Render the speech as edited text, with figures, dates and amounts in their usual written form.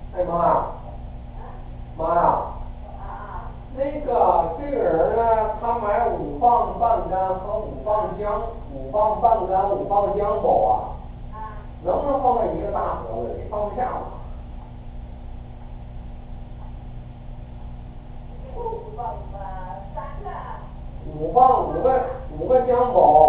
哎妈，妈呀，那个这个人呢，他买5磅半干和5磅姜，5磅半干5磅姜包啊，能不能放在一个大盒子里？放不下了。5磅5个姜包。